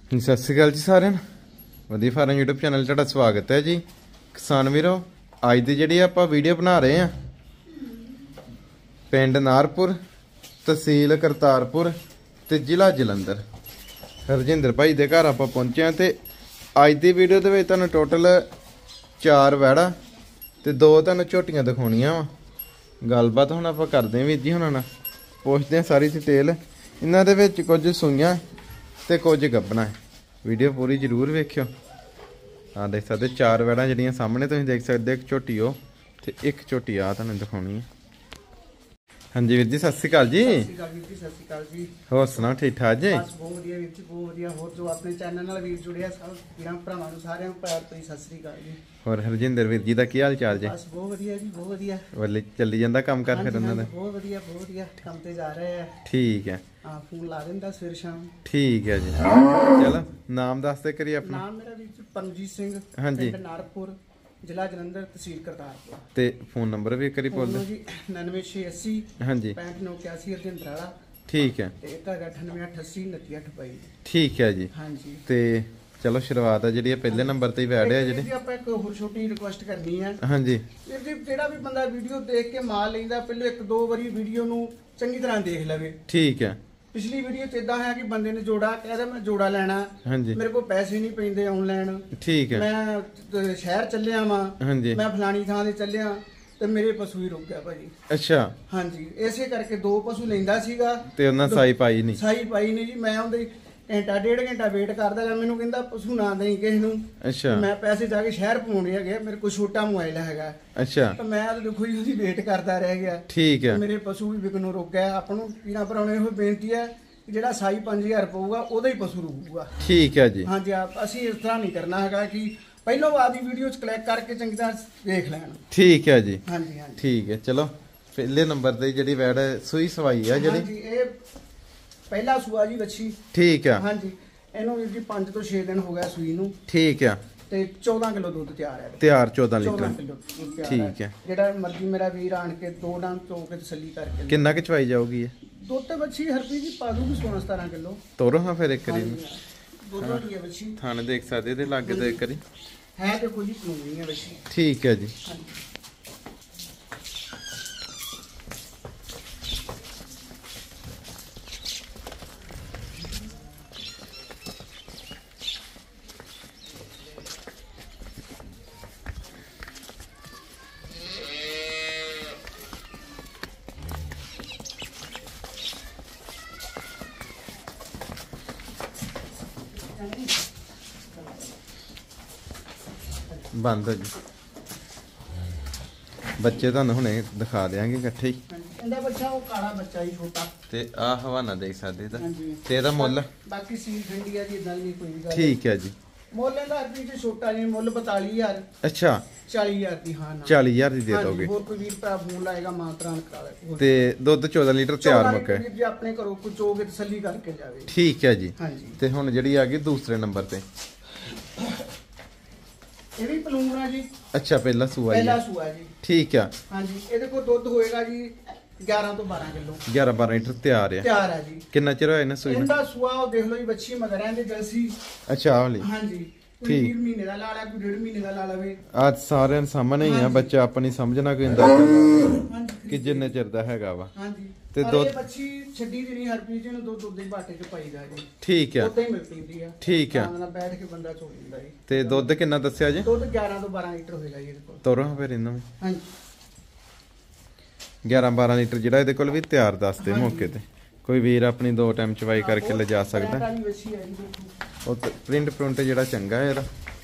ਸਤਿ ਸ਼੍ਰੀ ਅਕਾਲ ਜੀ ਸਾਰਿਆਂ ਨੂੰ। ਵਧੀਆ ਫਾਰਮ YouTube ਚੈਨਲ ਤੁਹਾਡਾ ਸਵਾਗਤ ਹੈ ਜੀ। ਕਿਸਾਨ ਵੀਰੋ, ਅੱਜ ਦੀ ਜਿਹੜੀ ਆਪਾਂ ਵੀਡੀਓ ਬਣਾ ਰਹੇ ਆ ਪਿੰਡ ਨਾਰਪੁਰ, ਤਹਿਸੀਲ ਕਰਤਾਰਪੁਰ ਤੇ ਜ਼ਿਲ੍ਹਾ ਜਲੰਧਰ। ਹਰਜਿੰਦਰ ਭਾਈ ਦੇ ਘਰ ਆਪਾਂ ਪਹੁੰਚੇ ਆ ਤੇ ਅੱਜ ਦੀ ਵੀਡੀਓ ਦੇ ਵਿੱਚ ਤੁਹਾਨੂੰ ਟੋਟਲ 4 ਵੈੜਾ ਤੇ 2 ਤੁਹਾਨੂੰ ਝੋਟੀਆਂ ਦਿਖਾਉਣੀਆਂ ਵਾ। ਗੱਲਬਾਤ ਹੁਣ ਆਪਾਂ ਕਰਦੇ ਆਂ ਵੀਰ ਜੀ ਹੁਣਾਂ ਨਾਲ, ਪੁੱਛਦੇ ਆ ਸਾਰੀ ਡਿਟੇਲ। ਇਹਨਾਂ ਦੇ ਵਿੱਚ ਕੁਝ ਸੂਈਆਂ ਤੇ ਕੁਝ ਗੱਭਣਾ ਹੈ। ਵੀਡੀਓ ਪੂਰੀ ਜ਼ਰੂਰ ਵੇਖਿਓ। ਆ ਦੇਖ ਸਕਦੇ 4 ਵੈੜਾਂ ਜਿਹੜੀਆਂ ਸਾਹਮਣੇ ਤੁਸੀਂ ਦੇਖ ਸਕਦੇ, ਇੱਕ ਝੋਟੀ ਉਹ ਤੇ ਇੱਕ ਝੋਟੀ ਆ ਤੁਹਾਨੂੰ ਦਿਖਾਉਣੀ ਹੈ। ਹਾਂਜੀ ਵੀਰ ਜੀ, ਸਤਿ ਸ਼੍ਰੀ ਅਕਾਲ ਜੀ। ਸਤਿ ਸ਼੍ਰੀ ਅਕਾਲ ਵੀਰ ਜੀ, ਸਤਿ ਸ਼੍ਰੀ ਅਕਾਲ ਜੀ। ਹੋਰ ਸੁਣਾਓ, ਠੀਕ ਠਾਕ ਜੀ? ਬਸ ਬਹੁਤ ਵਧੀਆ ਵੀਰ ਜੀ, ਬਹੁਤ ਵਧੀਆ। ਹੋਰ ਜੋ ਆਪਣੇ ਚੈਨਲ ਨਾਲ ਵੀਰ ਜੁੜਿਆ ਸਭ ਵੀਰਾਂ ਭਰਾਵਾਂ ਨੂੰ ਸਾਰਿਆਂ ਨੂੰ ਪਿਆਰ ਭਰੀ ਸਤਿ ਸ਼੍ਰੀ ਅਕਾਲ ਜੀ। ਹੋਰ ਹਰਜਿੰਦਰ ਵੀਰ ਜੀ ਦਾ ਕੀ ਹਾਲ ਚਾਲ ਜੀ? ਬਸ ਬਹੁਤ ਵਧੀਆ ਜੀ, ਬਹੁਤ ਵਧੀਆ। ਵੱਲੇ ਚੱਲੀ ਜਾਂਦਾ ਕੰਮ ਕਰ ਫਿਰ ਉਹਨਾਂ ਦਾ? ਬਹੁਤ ਵਧੀਆ, ਬਹੁਤ ਵਧੀਆ। ਕੰਮ ਤੇ ਜਾ ਰਹੇ ਆ। ਠੀਕ ਹੈ। ਹਾਂ, ਫੋਨ ਲਾ ਦਿੰਦਾ ਸਵੇਰ ਸ਼ਾਮ। ਠੀਕ ਹੈ ਜੀ। ਚਲੋ ਨਾਮ ਦੱਸ ਦੇ ਕਰੀ ਆਪਣਾ। ਨਾਮ ਮੇਰਾ ਵੀਰ ਜੀ ਪਰਮਜੀਤ ਸਿੰਘ। ਹਾਂਜੀ। ਪਿੰਡ ਨਾਰਪੁਰ, ਜ਼ਿਲ੍ਹਾ ਜਲੰਧਰ, ਤਹਿਸੀਲ ਕਰਤਾਰਪੁਰ। ਤੇ ਫੋਨ ਨੰਬਰ ਵੀ ਕਰੀ ਬੋਲ ਦੇ ਜੀ 99680 ਹਾਂਜੀ 6581 ਹਰਜਿੰਦਰ ਵਾਲਾ। ਠੀਕ ਹੈ। ਤੇ ਇੱਕ ਹੈਗਾ 9888 2928। ਠੀਕ ਹੈ ਜੀ। ਹਾਂਜੀ। ਤੇ ਚਲੋ ਸ਼ੁਰੂਆਤ ਹੈ ਜਿਹੜੀ ਪਹਿਲੇ ਨੰਬਰ ਤੇ ਹੀ ਵੈੜ ਹੈ ਜਿਹੜੀ। ਆਪਾਂ ਇੱਕ ਹੋਰ ਛੋਟੀ ਰਿਕੁਐਸਟ ਕਰਨੀ ਹੈ। ਹਾਂਜੀ ਵੀਰ ਜੀ, ਜਿਹੜਾ ਵੀ ਬੰਦਾ ਵੀਡੀਓ ਦੇਖ ਕੇ ਮਾਲ ਲੈਂਦਾ, ਪਹਿਲੇ 1-2 ਵਾਰੀ ਵੀਡੀਓ ਨੂੰ ਚੰਗੀ ਤਰ੍ਹਾਂ ਦੇਖ ਲਵੇ। ਠੀਕ ਹੈ। ਪਿਛਲੀ ਵੀਡੀਓ 'ਚ ਇਦਾਂ ਹੈ ਕਿ ਬੰਦੇ ਨੇ ਜੋੜਾ ਕਹਿੰਦਾ ਮੈਂ ਜੋੜਾ ਲੈਣਾ, ਹਾਂਜੀ ਮੇਰੇ ਕੋਲ ਪੈਸੇ ਨਹੀਂ ਪੈਂਦੇ ਆਨਲਾਈਨ, ਠੀਕ ਹੈ। ਮੈਂ ਸ਼ਹਿਰ ਚੱਲਿਆ ਵਾਂ, ਹਾਂਜੀ ਮੈਂ ਫਲਾਣੀ ਥਾਂ ਤੇ ਚੱਲਿਆ ਤੇ ਮੇਰੇ ਪਸ਼ੂ ਹੀ ਰੁਕ ਗਿਆ ਭਾਜੀ। ਅੱਛਾ। ਹਾਂਜੀ, ਇਸੇ ਕਰਕੇ 2 ਪਸ਼ੂ ਲੈਂਦਾ ਸੀਗਾ ਤੇ ਉਹਨਾਂ ਸਾਈ ਪਾਈ ਨਹੀਂ? ਸਾਈ ਪਾਈ ਨਹੀਂ ਜੀ। ਮੈਂ ਉਹਦੇ ਘੰਟਾ 1.5 ਘੰਟਾ ਵੇਟ ਕਰਦਾ ਗਿਆ, ਮੈਨੂੰ ਕਹਿੰਦਾ ਪਸ਼ੂ ਨਾ ਦੇਈ ਕਿਸੇ ਨੂੰ। ਅੱਛਾ। ਮੈਂ ਪੈਸੇ ਜਾ ਕੇ ਸ਼ਹਿਰ ਪਾਉਣੇ ਹੈਗੇ, ਮੇਰੇ ਕੋਲ ਛੋਟਾ ਮੋਬਾਈਲ ਹੈਗਾ। ਅੱਛਾ। ਤਾਂ ਮੈਂ ਤਾਂ ਦੇਖੋ ਜੀ ਉਹਦੀ ਵੇਟ ਕਰਦਾ ਰਹਿ ਗਿਆ। ਠੀਕ ਹੈ। ਮੇਰੇ ਪਸ਼ੂ ਵੀ ਵਿਕਣੋਂ ਰੁਕ ਗਏ। ਆਪਾਂ ਨੂੰ ਪੀਰਾਂ ਭਰਾਵਾਂ ਨੂੰ ਇਹੋ ਬੇਨਤੀ ਹੈ ਕਿ ਜਿਹੜਾ ਸਾਈ 5000 ਪਊਗਾ ਉਹਦਾ ਹੀ ਪਸ਼ੂ ਰੁਕੂਗਾ। ਠੀਕ ਹੈ ਜੀ। ਹਾਂਜੀ, ਅਸੀਂ ਇਸ ਤਰ੍ਹਾਂ ਨਹੀਂ ਕਰਨਾ ਹੈਗਾ ਕਿ ਪਹਿਲੋਂ ਆਦੀ ਵੀਡੀਓ 'ਚ ਕਲਿੱਕ ਕਰਕੇ ਚੰਗੀ ਤਰ੍ਹਾਂ ਦੇਖ ਲੈਣ। ਠੀਕ ਹੈ ਜੀ। ਹਾਂਜੀ ਹਾਂਜੀ ਠੀਕ ਹੈ। ਚਲੋ ਪਹਿਲੇ ਨੰਬਰ ਤੇ ਜਿਹੜੀ ਵੈੜ ਸੂਈ ਸਵਾਈ ਆ ਜਿਹੜੀ? ਹਾਂਜੀ, ਇਹ ਪਹਿਲਾ ਸੂਆ ਜੀ ਵੱਛੀ। ਠੀਕ ਆ। ਹਾਂਜੀ, ਇਹਨੂੰ ਵੀਰ ਜੀ 5 ਤੋਂ 6 ਦਿਨ ਹੋ ਗਿਆ ਸੂਈ ਨੂੰ। ਠੀਕ ਆ। ਤੇ 14 ਕਿਲੋ ਦੁੱਧ ਤਿਆਰ ਹੈ। ਤਿਆਰ 14 ਲੀਟਰ। 14 ਕਿਲੋ ਦੁੱਧ ਤਿਆਰ ਠੀਕ ਹੈ। ਜਿਹੜਾ ਮਰਜ਼ੀ ਮੇਰਾ ਵੀਰ ਆਣ ਕੇ 2 ਡੰਗ ਚੋ ਕੇ ਤਸੱਲੀ ਕਰਕੇ। ਕਿੰਨਾ ਕਿ ਚਵਾਈ ਜਾਊਗੀ ਇਹ? ਦੁੱਧ ਤੇ ਵੱਛੀ ਹਰਪੀ ਜੀ ਪਾ ਦੂਗੀ 16-17 ਕਿਲੋ। ਤੋਰੋ ਹਾਂ ਫਿਰ ਇੱਕ ਵਾਰੀ ਦੁੱਧ ਦੀ ਹੈ ਵੱਛੀ। ਥਣ ਦੇਖ ਸਕਦੇ ਇਹਦੇ ਲਾਗੇ ਤੇ ਇੱਕ ਵਾਰੀ ਹੈ ਤੇ ਕੋਈ ਨਹੀਂ ਹੈ ਵੱਛੀ। ਠੀਕ ਹੈ ਜੀ। ਬੰਦ ਜੀ। ਬੱਚੇ ਤੁਹਾਨੂੰ ਹੁਣੇ ਦਿਖਾ ਦੇਾਂਗੇ ਇਕੱਠੇ ਹੀ। ਇਹਦਾ ਬੱਚਾ ਉਹ ਕਾਲਾ ਬੱਚਾ ਹੀ ਛੋਟਾ। ਤੇ ਆ ਹਵਾਨਾ ਦੇਖ ਸਕਦੇ ਇਹਦਾ। ਤੇ ਇਹਦਾ ਮੁੱਲ? ਬਾਕੀ ਸੀਲ ਠੰਡੀ ਆ ਜੀ, ਇਦਾਂ ਨਹੀਂ ਕੋਈ ਗੱਲ। ਠੀਕ ਹੈ ਜੀ। ਮੁੱਲ ਇਹਦਾ ਅਰਬੀ ਚ ਛੋਟਾ ਜੀ, ਮੁੱਲ 42000। ਅੱਛਾ। 40000 ਦੀ। ਹਾਂ 40000 ਦੀ ਦੇ ਦੋਗੇ? ਹੋਰ ਕੋਈ ਵੀਰ ਭਰਾ ਫੋਨ ਲਾਏਗਾ ਮਾਤਰਾਨ ਕਰਾ ਲੈ। ਤੇ ਦੁੱਧ 14 ਲੀਟਰ ਤਿਆਰ ਮੁੱਕਾ ਜੀ, ਆਪਣੇ ਘਰੋਂ ਕੁ ਚੋ ਕੇ ਤਸੱਲੀ ਕਰਕੇ ਜਾਵੇ। ਠੀਕ ਹੈ ਜੀ। ਹਾਂਜੀ। ਤੇ ਹੁਣ ਜਿਹੜੀ ਆ ਗਈ ਦੂਸਰੇ ਨੰਬਰ ਤੇ, ਇਹ ਵੀ ਪਲੂੰਗਰਾ ਜੀ। ਅੱਛਾ, ਪਹਿਲਾ ਸੂਆ ਹੀ? ਪਹਿਲਾ ਸੂਆ ਜੀ। ਠੀਕ ਆ। ਹਾਂਜੀ, ਇਹਦੇ ਕੋਲ ਦੁੱਧ ਹੋਏਗਾ ਜੀ 11 ਤੋਂ 12 ਕਿਲੋ। 11-12 ਲੀਟਰ ਤਿਆਰ ਆ? ਤਿਆਰ ਆ ਜੀ। ਕਿੰਨਾ ਚਿਰ ਹੋਇਆ ਇਹਨਾਂ ਸੂਈ ਨੂੰ? ਇਹਦਾ ਸੂਆ ਉਹ ਦੇਖ ਲਓ ਜੀ, ਵੱਛੀ ਮਗਰ ਇਹਦੇ ਜਲਸੀ। ਅੱਛਾ, ਆਹ ਵਾਲੀ? ਹਾਂਜੀ। ਕੋਈ 3 ਮਹੀਨੇ ਦਾ ਲਾ ਲਿਆ, ਕੋਈ 1.5 ਮਹੀਨੇ ਦਾ ਲਾ ਲਵੇ। ਅੱਜ ਸਾਰਿਆਂ ਦੇ ਸਾਹਮਣੇ ਹੀ ਆ, ਬੱਚਾ ਆਪਣੀ ਸਮਝਣਾ ਕੋਈ ਅੰਦਾਜ਼ਾ ਕਿ ਜਿੰਨੇ ਚਿਰ ਦਾ ਹੈਗਾ ਵਾ। ਹਾਂਜੀ। ਤੇ ਦੁੱਧ ਬੱਚੀ ਛੱਡੀ ਦੀ ਨਹੀਂ, ਹਰਪ੍ਰੀਤ ਜੀ ਨੂੰ ਦੁੱਧ ਉਦਾਂ ਹੀ ਬਾਟੇ 'ਚ ਪਾਈਦਾ ਜੀ। ਠੀਕ ਆ। ਉਦਾਂ ਹੀ ਮਿਲ ਪੈਂਦੀ ਆ। ਠੀਕ ਆ। ਨਾਲ ਬੈਠ ਕੇ ਬੰਦਾ ਚੋ ਲੈਂਦਾ ਜੀ। ਤੇ ਦੁੱਧ ਕਿੰਨਾ ਦੱਸਿਆ ਜੀ? ਦੁੱਧ 11 ਤੋਂ 12 ਲੀਟਰ ਹੋਏਗਾ ਜੀ ਇਹਦੇ ਕੋਲ। ਤੋਰੋ ਫਿਰ ਇਹਨਾਂ ਨੂੰ। ਹਾਂਜੀ। 11-12 ਲੀਟਰ ਜਿਹੜਾ ਇਹਦੇ ਕੋਲ ਵੀ ਤਿਆਰ ਦੱਸਦੇ ਮੌਕੇ ਤੇ। ਕੋਈ ਵੀਰ ਆਪਣੀ 2 ਟਾਈਮ ਚਵਾਈ ਕਰਕੇ ਲਿਜਾ ਸਕਦਾ। ਉਹ ਪ੍ਰਿੰਟ ਜਿਹੜਾ ਚੰਗਾ ਹੈ ਇਹਦਾ।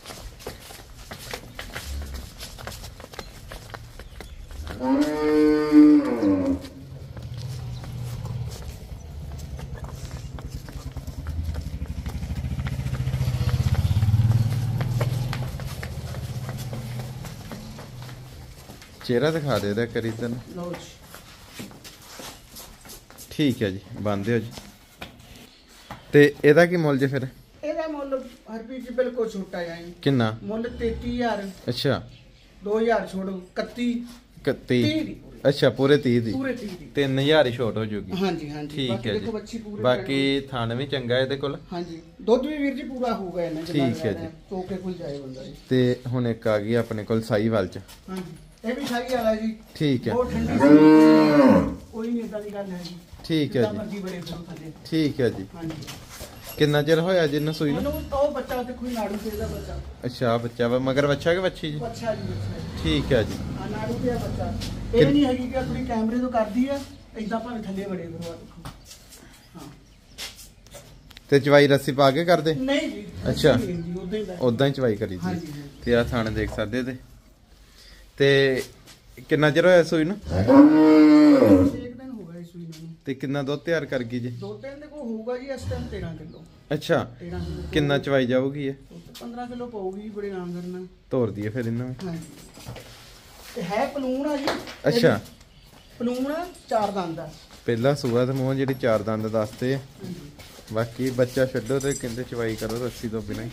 ਚਿਹਰਾ ਦਿਖਾ ਦੇ ਇਹਦਾ ਕਰੀ ਤੈਨੂੰ। ਲਓ ਜੀ। ਠੀਕ ਹੈ ਜੀ, ਬੰਦੇ ਹੋ ਜੀ। ਤੇ ਇਹਦਾ ਕੀ ਮੁੱਲ ਜੇ ਫਿਰ? ਇਹਦਾ ਮੁੱਲ ਹਰਪ੍ਰੀਤ ਜੀ ਬਿਲਕੁਲ ਛੋਟਾ ਹੈ ਜੀ। ਕਿੰਨਾ? ਮੁੱਲ 33000। ਅੱਛਾ। 2000 ਛੋੜੋ 31 31 30 ਦੀ ਅੱਛਾ ਪੂਰੇ 30 ਦੀ ਪੂਰੇ 30 ਦੀ 3000 ਹੀ ਛੋਟ ਹੋ ਜੂਗੀ। ਹਾਂਜੀ ਹਾਂਜੀ ਠੀਕ ਬਾਕੀ ਹੈ ਦੇਖੋ ਜੀ। ਬੱਚੀ ਪੂਰੇ ਬਾਕੀ ਥਣ ਵੀ ਚੰਗਾ ਇਹਦੇ ਕੋਲ। ਹਾਂਜੀ ਦੁੱਧ ਵੀ ਵੀਰ ਜੀ ਪੂਰਾ ਹੋਊਗਾ ਇਹਨਾਂ ਠੀਕ ਹੈ ਜੀ। ਟੋਕੇ ਕੋਲ ਜਾਏ ਬੰਦਾ ਜੀ। ਤੇ ਹੁਣ ਇੱਕ ਆ ਗਈ ਆਪਣੇ ਕੋਲ ਸਾਈਵਾਲ ਚ। ਹਾਂਜੀ ਇਹ ਵੀ ਸਾਈ ਵਾਲਾ ਜੀ। ਠੀਕ ਹੈ। ਬਹੁਤ ਠੰਡੀ ਸੀ, ਕੋਈ ਨਹੀਂ ਇਦਾਂ ਦੀ ਗੱਲ ਹੈ ਜੀ। ਠੀਕ ਹੈ ਜਿੱਦਾਂ ਜੀ। ਮਰਜ਼ੀ ਬੜੇ ਫਿਰੋ ਥੱਲੇ। ਠੀਕ ਹੈ ਜੀ। ਹਾਂਜੀ ਕਿੰਨਾ ਚਿਰ ਹੋਇਆ ਜੀ ਇਹਨੂੰ ਸੂਈ ਨੂੰ? ਉਹਨੂੰ ਉਹ ਬੱਚਾ ਦੇਖੋ ਹੀ ਨਾੜੂ ਤੇ ਦਾ ਬੱਚਾ। ਅੱਛਾ ਬੱਚਾ ਵਾ ਮਗਰ ਬੱਚਾ ਕਿ ਬੱਚੀ ਜੀ? ਬੱਚਾ ਜੀ ਬੱਚਾ। ਠੀਕ ਹੈ ਜੀ। ਆ ਨਾੜੂ ਤੇ ਆ ਬੱਚਾ। ਇਹ ਨਹੀਂ ਹੈਗੀ ਕਿ ਆਪਣੀ ਕੈਮਰੇ ਤੋਂ ਕਰਦੀ ਆ ਇਦਾਂ ਭਾਵੇਂ ਥੱਲੇ ਬੜੇ ਫਿਰੋ ਦੇਖੋ। ਹਾਂ ਤੇ ਚਵਾਈ ਰੱਸੀ ਪਾ ਕੇ ਕਰਦੇ? ਨਹੀਂ ਜੀ ਅੱਛਾ। ਜੀ ਉਦਾਂ ਹੀ ਉਦਾਂ ਹੀ ਚਵਾਈ ਕਰੀ ਹਾਂਜੀ, ਜੀ। ਹਾਂਜੀ। ਤੇ ਆ ਥਾਣੇ ਦੇਖ ਸਕਦੇ ਤੇ ਕਿੰਨਾ ਚਿਰ ਹੋਇਆ ਸੂਈ ਨੂੰ? ਇੱਕ ਦਿਨ ਹੋ ਗਿਆ ਇਸ ਸੂਈ ਨੂੰ। ਤੇ ਕਿੰਨਾ ਦੁੱਧ ਤਿਆਰ ਕਰ ਗਈ ਜੀ? ਦੋ ਤਿੰਨ ਦੇ ਕੋਲ ਹੋਊਗਾ ਜੀ ਇਸ ਟਾਈਮ 13 ਕਿਲੋ। ਅੱਛਾ 13 ਕਿਲੋ ਕਿੰਨਾ ਚਵਾਈ ਜਾਊਗੀ ਇਹ? 15 ਕਿਲੋ ਪਾਊਗੀ ਬੜੇ ਆਰਾਮ ਕਰਨਾ। ਤੋਰ ਦਈਏ ਫਿਰ ਇਹਨਾਂ ਨੂੰ। ਹਾਂਜੀ ਤੇ ਹੈ ਪਲੂਣ ਆ ਜੀ। ਅੱਛਾ ਪਲੂਣ ਚਾਰ ਦੰਦ ਆ। ਪਹਿਲਾ ਸੂਆ ਤੇ ਮੂੰਹ ਜਿਹੜੀ ਚਾਰ ਦੰਦ ਦੱਸਦੇ ਆ। ਹਾਂਜੀ ਬਾਕੀ ਬੱਚਾ ਛੱਡੋ ਤੇ ਕਹਿੰਦੇ ਚਵਾਈ ਕਰੋ ਰੱਸੀ ਤੋਂ ਬਿਨਾਂ ਹੀ।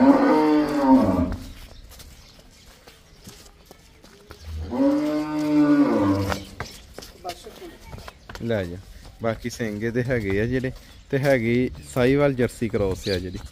ਬਸ ਲੈ ਜਾ ਬਾਕੀ ਸਿੰਗੇ ਦੇ ਹੈਗੇ ਆ ਜਿਹੜੇ ਤੇ ਹੈਗੀ ਸਾਈਵਾਲ ਜਰਸੀ ਕ੍ਰੋਸ ਆ ਜਿਹੜੀ।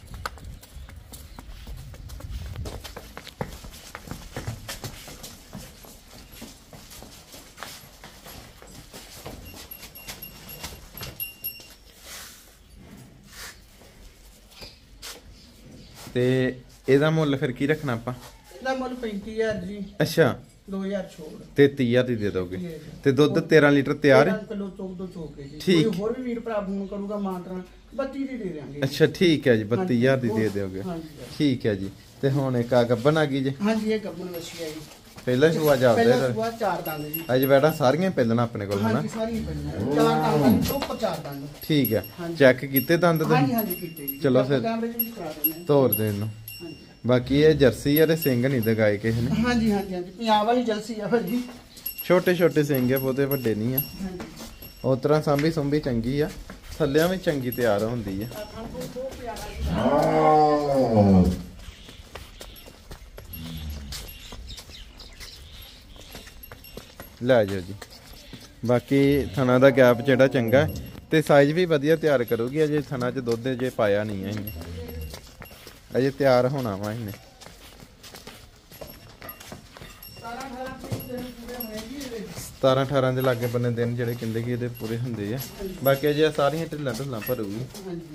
ਤੇ ਇਹਦਾ ਮੁੱਲ ਫਿਰ ਕੀ ਰੱਖਣਾ ਆਪਾਂ? ਇਹਦਾ ਮੁੱਲ 35000 ਜੀ। ਅੱਛਾ 2000 ਛੋੜ। 33000 ਦੀ ਦੇ ਦੋਗੇ ਤੇ ਦੁੱਧ 13 ਲੀਟਰ ਤਿਆਰ ਹੈ? 13 ਕਿਲੋ ਚੌਕ ਤੋਂ ਚੋਕ ਕੇ ਜੀ। ਠੀਕ। ਕੋਈ ਹੋਰ ਵੀ ਵੀਰ ਭਰਾ ਫੋਨ ਕਰੂਗਾ ਮਾਨਤਰਾ 32 ਦੀ ਦੇ ਦਿਆਂਗੇ। ਅੱਛਾ ਠੀਕ ਹੈ ਜੀ 32000 ਦੀ ਦੇ ਦਿਓਗੇ। ਹਾਂਜੀ ਠੀਕ ਹੈ ਜੀ। ਤੇ ਹੁਣ ਇੱਕ ਆ ਗੱਬਨ ਆ ਗਈ ਜੀ। ਹਾਂਜੀ ਇਹ ਗੱਬਨ ਵੱਛੀ ਆ ਜੀ। ਪਹਿਲਾ ਸੂਆ ਜਾਪਦਾ ਪਹਿਲਾਂ ਹੈ ਸੂਆ ਚਾਰ ਦੰਦ ਜੀ। ਅੱਜ ਬੈਠਾ ਸਾਰੀਆਂ ਪਹਿਲਣਾ ਆਪਣੇ ਕੋਲ ਹਨਾ? ਹਾਂਜੀ ਸਾਰੀਆਂ ਪਹਿਲਾਂ ਚਾਰ ਦੰਦ ਤੋਂ ਚਾਰ ਦੰਦ। ਠੀਕ ਹੈ ਹਾਂਜੀ। ਚੈੱਕ ਕੀਤੇ ਦੰਦ ਹਾਂਜੀ ਤੇ? ਹਾਂਜੀ ਕੀਤੇ ਜੀ। ਚਲੋ ਫਿਰ ਕੈਮਰੇ ਵਿੱਚ ਕਰਾ ਦਿੰਦੇ ਹਾਂ। ਤੋਰ ਦੇ ਇਹਨੂੰ। ਹਾਂਜੀ ਬਾਕੀ ਇਹ ਜਰਸੀ ਆ ਤੇ ਸਿੰਘ ਨਹੀਂ ਦਗਾਏ ਕਿਸੇ ਨੇ। ਹਾਂਜੀ ਹਾਂਜੀ ਹਾਂਜੀ ਪੰਜਾਬ ਵਾਲੀ ਜਲਸੀ ਆ ਫਿਰ ਜੀ। ਛੋਟੇ ਛੋਟੇ ਸਿੰਘ ਆ ਬਹੁਤੇ ਵੱਡੇ ਨਹੀਂ ਆ। ਹਾਂਜੀ ਉਸ ਤਰ੍ਹਾਂ ਸਾਂਭੀ ਸੁੰਭੀ ਚੰਗੀ ਆ ਥੱਲਿਆਂ ਵੀ ਚੰਗੀ ਤਿਆਰ ਹੁੰਦੀ ਆ। ਬਹੁਤ ਪਿਆਰਾ ਜੀ। ਲੈ ਜਾਓ ਜੀ। ਬਾਕੀ ਥਣਾ ਦਾ ਗੈਪ ਜਿਹੜਾ ਚੰਗਾ ਹੈ ਤੇ ਸਾਈਜ਼ ਵੀ ਵਧੀਆ ਤਿਆਰ ਕਰੂਗੀ। ਅਜੇ ਥਣਾ 'ਚ ਦੁੱਧ ਜੇ ਪਾਇਆ ਨਹੀਂ ਹੈ ਇਹਨੇ, ਅਜੇ ਤਿਆਰ ਹੋਣਾ ਵਾ ਇਹਨੇ। 17-18 ਦੇ ਲਾਗੇ ਬੰਨੇ ਦਿਨ ਜਿਹੜੇ ਕਹਿੰਦੇ ਕਿ ਇਹਦੇ ਪੂਰੇ ਹੁੰਦੇ ਆ। ਬਾਕੀ ਅਜੇ ਸਾਰੀਆਂ ਢਿੱਲਾਂ ਢਿੱਲਾਂ ਭਰੂਗੀ।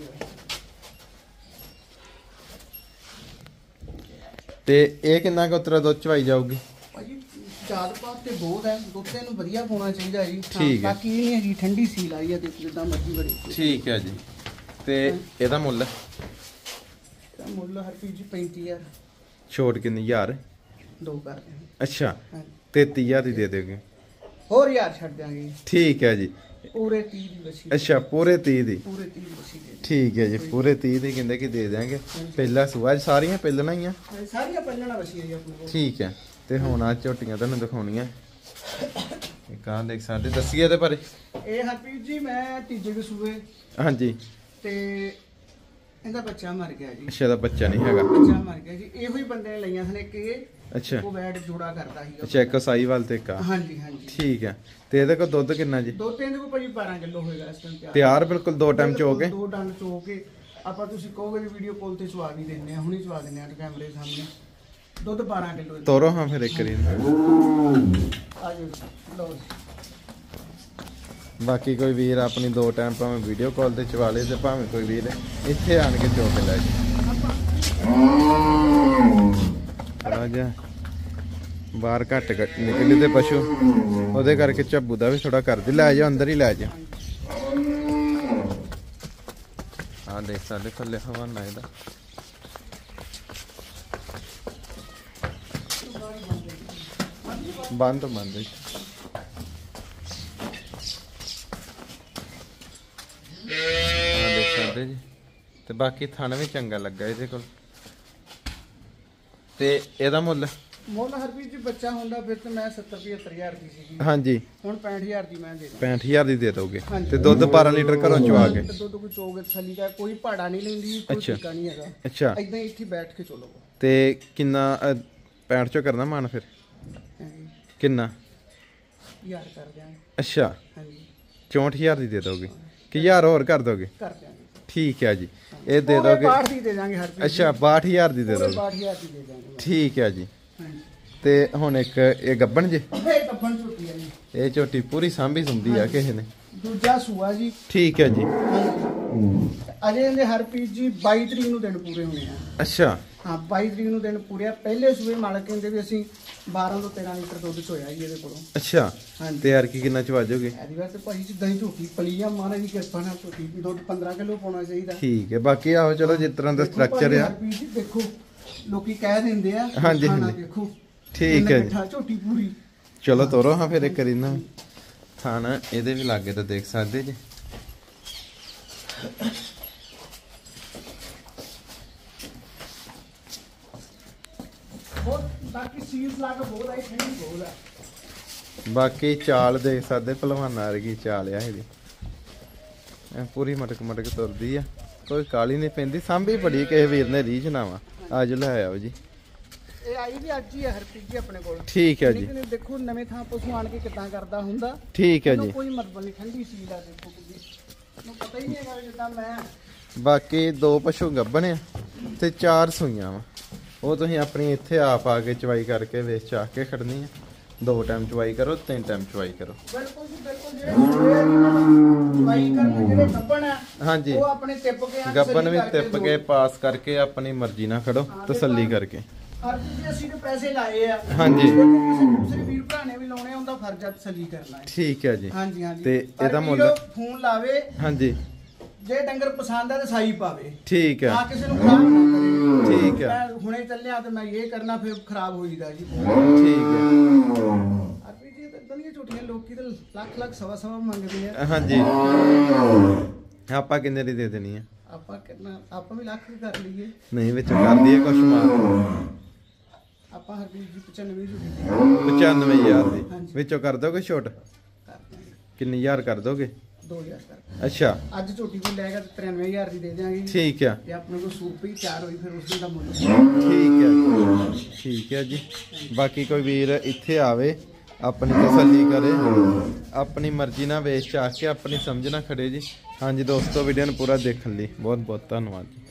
ਤੇ ਇਹ ਕਿੰਨਾ ਕੁ ਉਤਰਾ ਦੁੱਧ ਚਵਾਈ ਜਾਊਗੀ? ਚਾਰ ਪਾਤ ਤੇ ਬਹੁਤ ਹੈ ਦੁੱਧੇ ਨੂੰ ਵਧੀਆ ਪਾਉਣਾ ਚਾਹੀਦਾ ਜੀ। ਠੀਕ ਹੈ। ਬਾਕੀ ਇਹ ਨਹੀਂ ਹੈਗੀ ਠੰਡੀ ਸੀਲ ਆਈ ਆ ਤੇ ਜਿੱਦਾਂ ਮਰਜ਼ੀ ਬੜੇ। ਠੀਕ ਹੈ ਜੀ। ਤੇ ਇਹਦਾ ਮੁੱਲ? ਤਾਂ ਮੁੱਲ ਹਰਪ੍ਰੀਤ ਜੀ 35000। ਛੋਟ ਕਿੰਨੀ? 1000 ਦੋ ਕਰ ਦਿਆਂਗੇ। ਅੱਛਾ ਹਾਂਜੀ 33000 ਦੀ ਦੇ ਦਿਓਗੇ? ਹੋਰ ਯਾਰ ਛੱਡ ਦਿਆਂਗੇ। ਠੀਕ ਹੈ ਜੀ। ਪੂਰੇ 30 ਦੀ ਬੱਚੀ। ਅੱਛਾ ਪੂਰੇ 30 ਦੀ? ਪੂਰੇ 30 ਬੱਚੀ ਦੇ। ਠੀਕ ਹੈ ਜੀ ਪੂਰੇ 30 ਦੀ ਕਹਿੰਦੇ ਕਿ ਦੇ ਦਿਆਂਗੇ। ਪਹਿਲਾ ਸੂਆ ਸਾਰੀਆਂ ਪਹਿਲਣਾ ਹੀ ਆ? ਸਾਰੀਆਂ ਪਹਿਲਣਾ ਬੱਚੀਆਂ ਜੀ ਆਪਣੇ ਕੋਲ। ਠੀਕ ਹੈ। ਤੇ ਹੁਣ ਆ ਝੋਟੀਆਂ ਤੁਹਾਨੂੰ ਦਿਖਾਉਣੀਆਂ। ਇੱਕ ਆਹ ਦੇਖ ਸਾਡੇ ਦੱਸੀਏ ਇਹਦੇ ਬਾਰੇ। ਇਹ ਹਰਪ੍ਰੀਤ ਜੀ ਮੈਂ ਤੀਜੇ ਦੇ ਸੂਏ ਹਾਂਜੀ ਤੇ ਇਹਦਾ ਬੱਚਾ ਮਰ ਗਿਆ ਜੀ। ਅੱਛਾ ਇਹਦਾ ਬੱਚਾ ਨਹੀਂ ਹੈਗਾ? ਬੱਚਾ ਮਰ ਗਿਆ ਜੀ। ਇਹੋ ਹੀ ਬੰਦੇ ਨੇ ਲਈਆਂ ਸਨ ਇੱਕ ਇਹ। ਅੱਛਾ ਉਹ ਵੈਟ ਜੋੜਾ ਕਰਦਾ ਸੀਗਾ। ਅੱਛਾ ਇੱਕ ਸਾਈਵਾਲ ਤੇ ਇੱਕ ਆ। ਹਾਂਜੀ ਹਾਂਜੀ ਠੀਕ ਹੈ। ਤੇ ਇਹਦੇ ਕੋਲ ਦੁੱਧ ਕਿੰਨਾ ਜੀ? ਦੋ ਤਿੰਨ ਦੇ ਕੋਲ ਭਾਜੀ 12 ਕਿਲੋ ਹੋਏਗਾ ਇਸ ਟਾਈਮ ਤਿਆਰ ਬਿਲਕੁਲ ਦੋ ਟਾਈਮ ਚੋ ਕੇ? ਦੋ ਡੰਗ ਚੋ ਕੇ ਆਪਾਂ ਤੁਸੀਂ ਕਹੋਗੇ ਵੀ ਵੀਡੀਓ ਕਾਲ ਤੇ ਚਵਾ ਵੀ ਦਿੰਨੇ ਆ ਹੁਣੀ ਚਵਾ ਦਿੰਨੇ ਆ ਕੈਮਰੇ ਸਾਹਮਣੇ। ਦੁੱਧ 12 ਕਿਲੋ। ਤੋਰੋ ਹਾਂ ਫਿਰ ਇੱਕ ਰੀ। ਆ ਜਾਓ ਲਓ। ਬਾਕੀ ਕੋਈ ਵੀਰ ਆਪਣੀ ਦੋ ਟਾਈਮ ਭਾਵੇਂ ਵੀਡੀਓ ਕਾਲ ਤੇ ਚਵਾ ਲੇ ਤੇ ਭਾਵੇਂ ਕੋਈ ਵੀਰ ਇੱਥੇ ਆਣ ਕੇ ਚੋ ਕੇ ਲੈ ਜਾਏ। ਥੋੜਾ ਜਿਹਾ ਬਾਹਰ ਘੱਟ ਨਿਕਲੇ ਤੇ ਪਸ਼ੂ ਉਹਦੇ ਕਰਕੇ ਝੱਬੂ ਦਾ ਵੀ ਥੋੜਾ ਕਰਦੀ। ਲੈ ਜਾ ਅੰਦਰ ਹੀ ਲੈ ਜਾ। ਆ ਦੇਖ ਸਾਡੇ ਥੱਲੇ ਹਵਾਨਾ ਇਹਦਾ। ਬੰਦ ਦੇਖ ਸਕਦੇ ਜੀ। ਤੇ ਬਾਕੀ ਥਣ ਵੀ ਚੰਗਾ ਲੱਗਾ ਇਹਦੇ ਕੋਲ। ਤੇ ਇਹਦਾ ਮੁੱਲ? ਮੁੱਲ ਹਰਪ੍ਰੀਤ ਜੀ ਬੱਚਾ ਹੁੰਦਾ ਫਿਰ ਤੇ ਮੈਂ 70-75000 ਦੀ ਸੀਗੀ। ਹਾਂਜੀ ਹੁਣ 65000 ਦੀ ਮੈਂ ਦੇ ਦਾਂ। 65000 ਦੀ ਦੇ ਦੋਗੇ? ਤੇ ਦੁੱਧ 12 ਲੀਟਰ ਘਰੋਂ ਚਵਾ ਕੇ? ਦੁੱਧ ਕੋਈ ਚੋਗੇ ਥੱਲੀ ਦਾ ਕੋਈ ਭਾੜਾ ਨਹੀਂ ਲੈਂਦੀ ਕੋਈ ਟਿੱਕਾ ਨਹੀਂ ਹੈਗਾ। ਅੱਛਾ ਇਦਾਂ ਹੀ ਇੱਥੇ ਬੈਠ ਕੇ ਚਲੋ। ਤੇ ਕਿੰਨਾ 65 ਚੋਂ ਕਰਨਾ ਮਨ ਫਿਰ? ਕਿੰਨਾ? 1000 ਕਰ ਦਿਆਂਗੇ। ਅੱਛਾ ਹਾਂਜੀ 64000 ਦੀ ਦੇ ਦੋਗੇ ਕਿ 1000 ਹੋਰ ਕਰ ਦੋਗੇ? ਕਰ ਦਿਆਂਗੇ। ਠੀਕ ਹੈ ਜੀ, ਇਹ ਦੇ ਪੂਰੇ ਦੋਗੇ। 62 ਦੀ ਦੇ ਦਾਂਗੇ ਹਰਪ੍ਰੀਤ। ਅੱਛਾ 62000 ਦੀ ਦੇ ਪੂਰੇ ਦੋਗੇ। 62,000 ਦੀ ਦੇ ਦਾਂਗੇ। ਠੀਕ ਹੈ ਜੀ। ਹਾਂਜੀ ਤੇ ਹੁਣ ਇੱਕ ਇਹ ਗੱਬਣ ਜੇ, ਇਹ ਕੱਪਣ ਝੋਟੀ ਹੈ ਜੀ। ਇਹ ਝੋਟੀ ਪੂਰੀ ਸਾਂਭੀ ਸੁੰਦੀ ਆ ਕਿਸੇ ਨੇ। ਦੂਜਾ ਸੂਆ ਜੀ। ਠੀਕ ਹੈ ਜੀ। ਅਜੇ ਇਹਦੇ ਹਰਪ੍ਰੀਤ ਜੀ 22 ਤਰੀਕ ਨੂੰ ਦਿਨ ਪੂਰੇ ਹੋਣੇ ਆ। ਅੱਛਾ ਹਾਂ 22 ਤਰੀਕ ਨੂੰ ਦਿਨ ਪੂਰੇ ਆ। ਪਹਿਲੇ ਸੂਏ ਮਾਲਕ ਕਹਿੰਦੇ ਵੀ ਅਸੀਂ 12 ਤੋਂ 13 ਲੀਟਰ ਦੁੱਧ ਚੋਇਆ ਜੀ ਇਹਦੇ ਕੋਲੋਂ। ਅੱਛਾ ਹਾਂਜੀ ਤੇ ਯਾਰ ਕੀ ਕਿੰਨਾ ਚਵਾਜੋਗੇ? ਇਹਦੀ ਵਾਸਤੇ ਭਾਈ ਜਿੱਦਾਂ ਹੀ ਝੋਟੀ ਪਲੀ ਆ ਮਹਾਰਾਜ ਦੀ ਕਿਰਪਾ ਨਾਲ ਝੋਟੀ ਦੁੱਧ 15 ਕਿਲੋ ਪਾਉਣਾ ਚਾਹੀਦਾ। ਠੀਕ ਹੈ। ਬਾਕੀ ਆਹੋ ਚਲੋ ਜਿਸ ਤਰ੍ਹਾਂ ਦਾ ਸਟਰਕਚਰ ਆ। ਹਰਪ੍ਰੀਤ ਜੀ ਦੇਖੋ ਲੋਕੀ ਕਹਿ ਦਿੰਦੇ ਆ ਹਾਂਜੀ, ਖਾਣਾ ਹਾਂਜੀ। ਦੇਖੋ ਠੀਕ ਹੈ ਜੀ। ਮਿੱਠਾ ਝੋਟੀ ਪੂਰੀ। ਚਲੋ ਤੋਰੋ ਹਾਂ ਫਿਰ ਇੱਕ ਰੀਨਾ ਖਾਣਾ ਇਹਦੇ ਵੀ ਲਾਗੇ ਤਾਂ ਦੇਖ ਸਕਦੇ ਜੀ। ਬਹੁਤ ਬਾਕੀ ਸੀਜ਼ ਲਾ ਕੇ ਬਹੁਤ ਆਈ ਠੰਡੀ ਬਹੁਤ ਆ। ਬਾਕੀ ਚਾਲ ਦੇਖ ਸਕਦੇ ਭਲਵਾਨਾਂ ਵਰਗੀ ਚਾਲ ਆ ਇਹਦੀ। ਐ ਪੂਰੀ ਮਟਕ ਮਟਕ ਤੁਰਦੀ ਆ, ਕੋਈ ਕਾਲੀ ਨਹੀਂ ਪੈਂਦੀ। ਸਾਂਭੀ ਬੜੀ ਕਿਸੇ ਵੀਰ ਨੇ ਰੀਝ ਨਾ ਵਾ। ਅੱਜ ਲੈ ਆਓ ਜੀ। ਇਹ ਆਈ ਵੀ ਅੱਜ ਹੀ ਹੈ ਹਰਪ੍ਰੀਤ ਜੀ ਆਪਣੇ ਕੋਲ। ਠੀਕ ਹੈ ਜੀ। ਲੇਕਿਨ ਦੇਖੋ ਨਵੇਂ ਥਾਂ ਪਸ਼ੂ ਆਣ ਕੇ ਕਿੱਦਾਂ ਕਰਦਾ ਹੁੰਦਾ। ਠੀਕ ਹੈ ਜੀ। ਇਹਨੂੰ ਕੋਈ ਮਤਲਬ ਨਹੀਂ ਠੰਡੀ ਸੀਲ ਆ ਦੇਖੋ ਕਿੰਨੀ। ਨੂੰ ਪਤਾ ਹੀ ਨਹੀਂ ਹੈਗਾ ਜਿੱਦਾਂ ਮੈਂ ਬਾਕੀ 2 ਪਸ਼ੂ ਗੱਭਣ ਆ ਤੇ 4 ਸੂਈਆਂ ਵਾ। ਉਹ ਤੁਸੀਂ ਆਪਣੀ ਇੱਥੇ ਆਪ ਆ ਕੇ ਚਵਾਈ ਕਰਕੇ ਵੇਚ ਚਾ ਕੇ ਖੜਨੀ ਆ। 2 ਟਾਈਮ ਚਵਾਈ ਕਰੋ, 3 ਟਾਈਮ ਚਵਾਈ ਕਰੋ। ਬਿਲਕੁਲ ਜੀ ਬਿਲਕੁਲ ਜਿਹੜੇ ਚਵਾਈ ਕਰਨ ਜਿਹੜੇ ਗੱਬਣ ਆ ਹਾਂਜੀ ਉਹ ਆਪਣੇ ਟਿਪ ਕੇ ਆ ਗੱਭਣ ਵੀ ਟਿਪ ਕੇ ਪਾਸ ਕਰਕੇ ਆਪਣੀ ਮਰਜ਼ੀ ਨਾਲ ਖੜੋ, ਤਸੱਲੀ ਕਰਕੇ। ਹਰਪ੍ਰੀਤ ਜੀ ਅਸੀਂ ਤੇ ਪੈਸੇ ਲਾਏ ਆ। ਹਾਂਜੀ। ਕਿਸੇ ਦੂਸਰੇ ਵੀਰ ਭਰਾ ਨੇ ਵੀ ਲਾਉਣੇ ਆ, ਉਹਦਾ ਫਰਜ਼ ਆ ਤਸੱਲੀ ਕਰਨਾ ਹੈ। ਠੀਕ ਹੈ ਜੀ। ਹਾਂਜੀ ਹਾਂਜੀ ਤੇ ਇਹਦਾ ਮੁੱਲ? ਫੋਨ ਲਾਵੇ ਹਾਂਜੀ ਜੇ ਡੰਗਰ ਪਸੰਦ ਆ ਤੇ ਸਾਈ ਪਾਵੇ। ਠੀਕ ਹੈ। ਆ ਕਿਸੇ ਨੂੰ ਖਰਾਬ ਨਾ ਕਰੇ। ਠੀਕ ਹੈ। ਮੈਂ ਹੁਣੇ ਚੱਲਿਆ ਤੇ ਮੈਂ ਇਹ ਕਰਨਾ ਫਿਰ ਖਰਾਬ ਹੋ ਜਾਂਦਾ ਜੀ। ਠੀਕ ਹੈ। ਅਰਪੀ ਜੀ ਤਾਂ ਦੁਨੀਆ ਝੂਠੀਆਂ ਲੋਕੀ ਤੇ ਲੱਖ ਸਵਾ ਮੰਗਦੇ ਆ। ਹਾਂਜੀ ਆਪਾਂ ਕਿੰਨੇ ਦੀ ਦੇ ਦੇਣੀ ਆ? ਆਪਾਂ ਵੀ ਲੱਖ ਕਰ ਲਈਏ। ਨਹੀਂ ਵਿੱਚ ਕਰ ਦਈਏ ਕੁਛ ਮਾਰ। ਆਪਾਂ ਹਰਪ੍ਰੀਤ ਜੀ 95 ਝੂਠੀ 95000 ਦੀ ਹਾਂਜੀ। ਵਿੱਚੋਂ ਕਰ ਦੋਗੇ ਛੋਟ? ਕਰ ਦਾਂਗੇ। ਕਿੰਨੀ ਹਜ਼ਾਰ ਕਰ ਦੋਗੇ? 2000 ਕਰ। ਅੱਛਾ ਅੱਜ ਝੂਠੀ ਕੋਈ ਲੈਗਾ ਤੇ 93000 ਦੀ ਦੇ ਦਿਆਂਗੇ। ਠੀਕ ਆ। ਤੇ ਆਪਣੇ ਕੋਲ ਸੂਪ ਹੀ ਤਿਆਰ ਹੋਈ ਫਿਰ ਉਸ ਦਾ ਮੁੱਲ। ਠੀਕ ਹੈ। ਠੀਕ ਹੈ ਜੀ। ਬਾਕੀ ਕੋਈ ਵੀਰ ਇੱਥੇ ਆਵੇ, ਆਪਣੀ ਤਸੱਲੀ ਕਰੇ, ਆਪਣੀ ਮਰਜ਼ੀ ਨਾਲ ਵੇਚ ਚਾ ਕੇ ਆਪਣੀ ਸਮਝ ਨਾਲ ਖੜੇ ਜੀ। ਹਾਂਜੀ ਦੋਸਤੋ, ਵੀਡੀਓ ਨੂੰ ਪੂਰਾ ਦੇਖਣ ਲਈ ਬਹੁਤ ਬਹੁਤ ਧੰਨਵਾਦ ਜੀ।